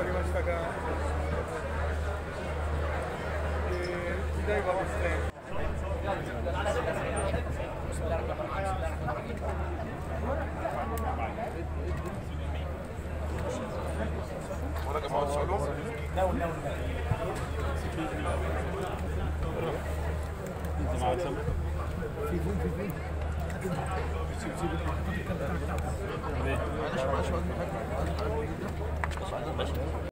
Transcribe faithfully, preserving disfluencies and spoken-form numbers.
りましたが、えー、時代はですね、 ولا جماعة solo? No, no, no. معلش معلش